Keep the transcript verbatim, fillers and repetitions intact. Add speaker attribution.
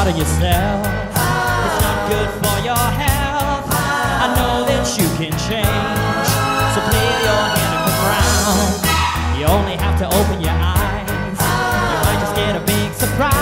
Speaker 1: of yourself. It's not good for your health. I know that you can change, so clear your head and look around. You only have to open your eyes. You might just get a big surprise.